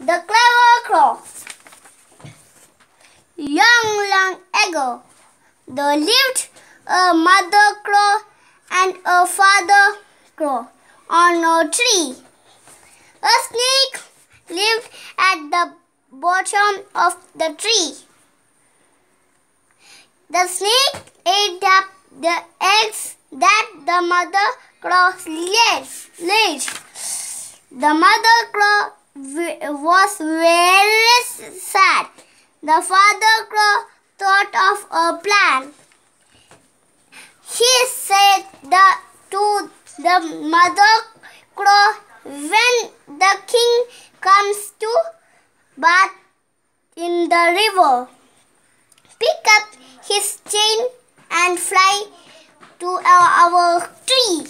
The Clever Crow. Long ago, there lived a mother crow and a father crow on a tree. A snake lived at the bottom of the tree. The snake ate up the eggs that the mother crow laid. The mother crow was very sad. The father crow thought of a plan. He said to the mother crow, "When the king comes to bath in the river, pick up his chain and fly to our tree."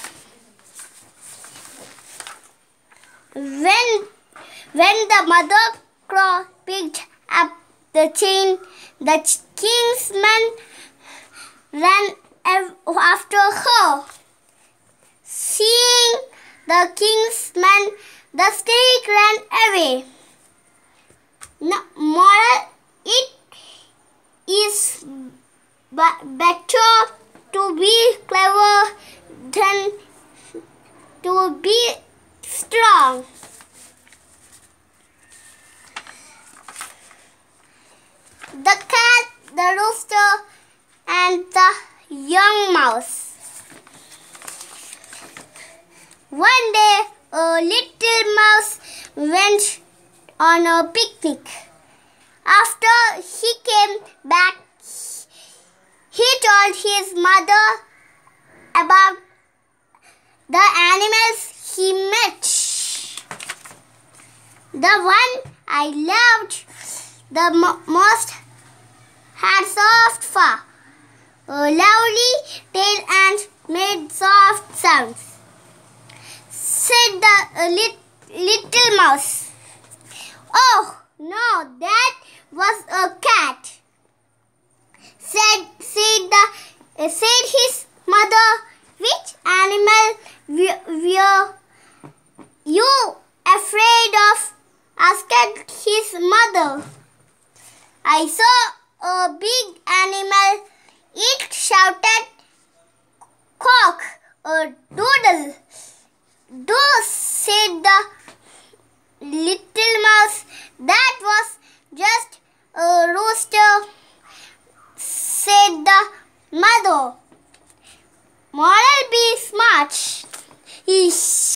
When the mother crow picked up the chain, the king's men ran after her. Seeing the king's men, the snake ran away. Moral: it is better to be clever than to be strong. The cat, the rooster, and the young mouse. One day, a little mouse went on a picnic. After he came back, he told his mother about the animals he met. "The one I loved the most had soft fur, a lovely tail, and made soft sounds," said the little mouse. "Oh no, that was a cat," said his mother. "Which animal were you afraid of?" asked his mother. "I saw a big animal. It shouted, 'Cock-a-doodle do,'" said the little mouse. "That was just a rooster," said the mother. Moral: be smart.